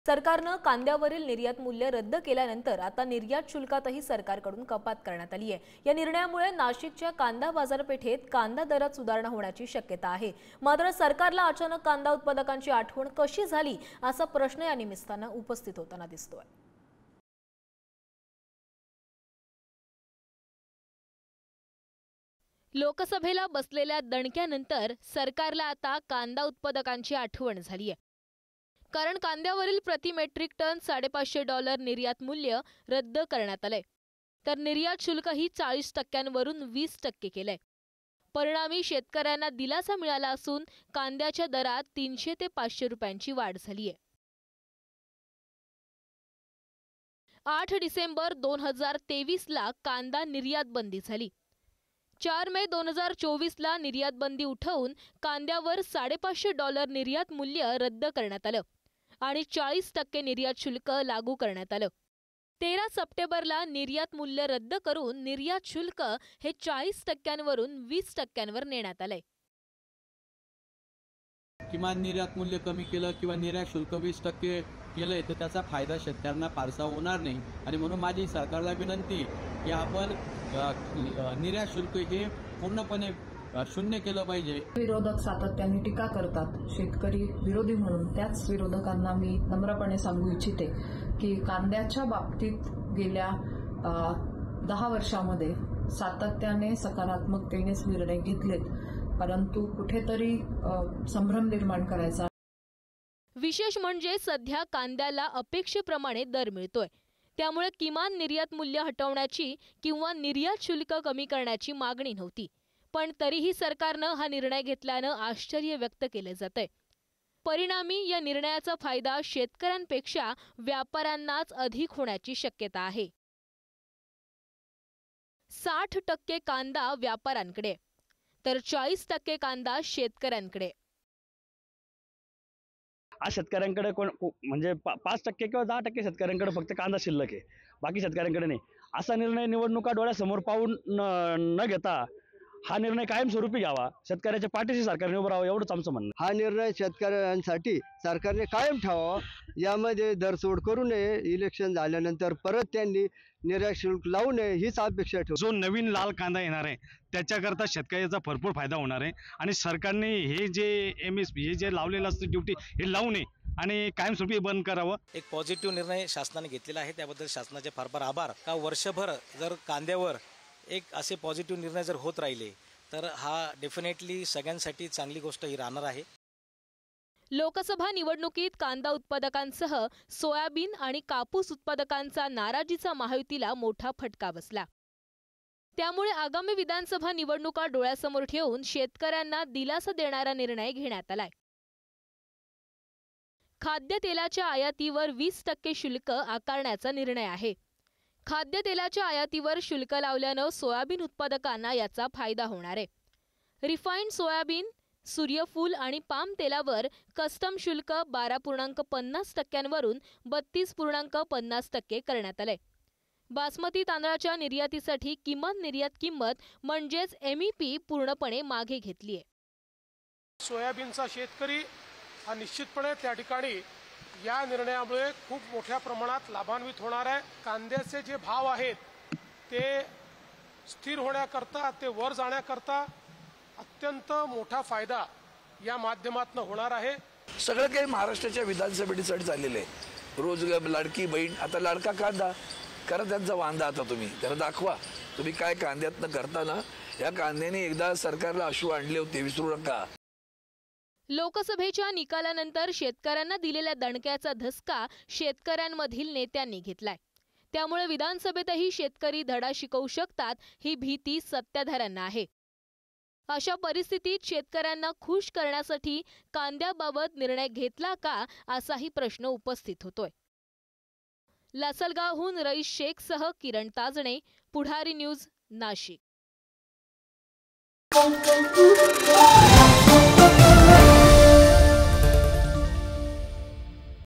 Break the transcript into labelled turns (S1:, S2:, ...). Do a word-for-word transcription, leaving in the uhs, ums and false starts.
S1: सरकारनं कांद्यावरील निर्यात मूल्य रद्द केल्यानंतर आता निर्यात शुल्कातही सरकारकडून कपात करण्यात आली आहे। या निर्णयामुळे नाशिकच्या कांदा बाजारपेठेत कांदा दरात सुधारणा होण्याची शक्यता आहे। मात्र सरकारला अचानक कांदा उत्पादकांची आठवण कशी झाली असा प्रश्न या निमित्तानं उपस्थित होताना दिसतोय। लोकसभेला बसलेल्या दणक्यानंतर सरकारला आता कांदा उत्पादकांची आठवण झाली आहे। कारण कांद्यावरील प्रति मेट्रिक टन साडेपाचशे डॉलर निर्यात मूल्य रद्द करण्यात आले, तर निर्यात शुल्कही चाळीस टक्क्यांवरून वीस टक्के केले। परिणामी शेतकऱ्यांना दिलासा मिळाला असून कांद्याच्या दरात तीनशे ते पाचशे रुपयांची वाढ झाली आहे। आठ डिसेंबर दोन हजार तेवीस ला कांदा निर्यात बंदी झाली। चार मे दोन हजार चोवीस ला निर्यात बंदी उठवून कांद्यावर साडेपाचशे डॉलर निर्यात मूल्य रद्द करण्यात आलं आणि चाळीस टक्के निर्यात शुल्क लागू करण्यात आलं। तेरा सप्टेंबरला निर्यात मूल्य रद्द करून निर्यात शुल्क हे चाळीस टक्क्यांवरून वीस टक्क्यांवर नेण्यात आलंय।
S2: किमान निर्यात मूल्य कमी केलं किंवा निर्यात शुल्क वीस टक्के केलंय तर त्याचा फायदा शेतकऱ्यांना फारसा होणार नाही आणि म्हणून माझी सरकारला विनंती की आपण निर्यात शुल्क हे पूर्णपणे शून्य केलं पाहिजे।
S3: विरोधक सातत्याने टीका करतात शेतकरी विरोधी म्हणून, त्याच विरोधकांना मी नम्रपणे सांगू इच्छिते की कांद्याच्या बाबतीत गेल्या दहा वर्षामध्ये सातत्याने सकारात्मकतेनेच निर्णय घेतलेत, परंतु कुठेतरी संभ्रम निर्माण करायचा।
S1: विशेष म्हणजे सध्या कांद्याला अपेक्षेप्रमाणे दर मिळतोय, त्यामुळे किमान निर्यात मूल्य हटवण्याची किंवा निर्यात शुल्क कमी करण्याची मागणी नव्हती, पण तरीही सरकारनं हा निर्णय घेतल्यानं आश्चर्य व्यक्त केले जाते। परिणामी या निर्णयाचा फायदा शेतकऱ्यांपेक्षा व्यापाऱ्यांनाच अधिक होण्याची शक्यता आहे। साठ टक्के कांदा व्यापाऱ्यांकडे तर चाळीस टक्के कांदा शेतकऱ्यांकडे।
S4: आज शेतकऱ्यांकडे कोण म्हणजे पाच टक्के किंवा दहा टक्के शेतकऱ्यांकडे फक्त कांदा शिल्लक आहे, बाकी शेतकऱ्यांकडे नाही। असा निर्णय निवडणुका डोळ्यासमोर पाहून न घेता हा निर्णय कायमस्वरूपी घ्यावा, शेतकऱ्याच्या पाठीशी सरकारने उभं राहावं एवढंच आमचं म्हणणं।
S5: हा निर्णय शेतकऱ्यांसाठी सरकारने कायम ठेवावा, यामध्ये दरसोड करू नये। इलेक्शन झाल्यानंतर परत त्यांनी निर्यात शुल्क लावू नये हीच अपेक्षा ठेवू।
S6: जो नवीन लाल कांदा येणार आहे त्याच्याकरता शेतकऱ्याचा भरपूर फायदा होणार आहे आणि सरकारने हे जे एम एस पी हे जे लावलेलं असतं ड्युटी हे लावू नये आणि कायमस्वरूपी बंद करावं।
S7: एक पॉझिटिव्ह निर्णय शासनाने घेतलेला आहे, त्याबद्दल शासनाचे फार फार आभार। का वर्षभर जर कांद्यावर एक असे पॉझिटिव्ह निर्णय जर होत राहिले तर हा डेफिनेटली सगळ्यांसाठी चांगली गोष्ट ही राहणार आहे।
S1: लोकसभा निवडणुकीत कांदा उत्पादकांसह सोयाबीन आणि कापूस उत्पादकांचा नाराजीचा महायुतीला मोठा फटका बसला। त्यामुळे आगामी विधानसभा निवडणुका डोळ्यासमोर ठेवून शेतकऱ्यांना दिलासा देणारा निर्णय घेण्यात आलाय। खाद्यतेलाच्या आयातीवर वीस टक्के शुल्क आकारण्याचा निर्णय आहे। खाद्यतेलाच्या आयातीवर शुल्क लावल्यानं सोयाबीन उत्पादकांना याचा फायदा होणार आहे। रिफाइंड सोयाबीन, सूर्यफूल आणि पाम तेलावर कस्टम शुल्क बारा पूर्णांक पन्नास टक्क्यांवरून बत्तीस पूर्णांक पन्नास टक्के करण्यात आले। बासमती तांदळाच्या निर्यातीसाठी किमान निर्यात किंमत म्हणजेच एम ई पी पूर्णपणे मागे घेतली आहे।
S8: सोयाबीनचा शेतकरी हा निश्चितपणे त्या ठिकाणी या निर्णयामुळे खूप मोठ्या प्रमाणात लाभान्वित होणार आहे। कांद्याचे जे भाव आहेत ते स्थिर होण्याकरता, ते वर जाण्याकरता अत्यंत मोठा फायदा या माध्यमातून होणार आहे।
S9: सगळं काही महाराष्ट्राच्या विधानसभेसाठी चाललेलं आहे। रोज लाडकी बहीण, आता लाडका कांदा करा, त्यांचा वांदा आता तुम्ही त्याला दाखवा तुम्ही काय कांद्यातनं करताना। या कांद्याने एकदा सरकारला अश्रू आणले होते, विसरू नका।
S1: लोकसभेच्या निकालानंतर शेतकऱ्यांना दिलेल्या दणक्याचा धसका शेतकऱ्यांमधील नेत्यांनी घेतलाय, त्यामुळे विधानसभेतही शेतकरी धडा शिकवू शकतात ही भीती सत्ताधाऱ्यांना आहे। अशा परिस्थितीत शेतकऱ्यांना खुश करण्यासाठी कांद्याबाबत निर्णय घेतला का असाही प्रश्न उपस्थित होतोय। लासलगावहून रईस शेखसह किरण ताजणे, पुढारी न्यूज, नाशिक।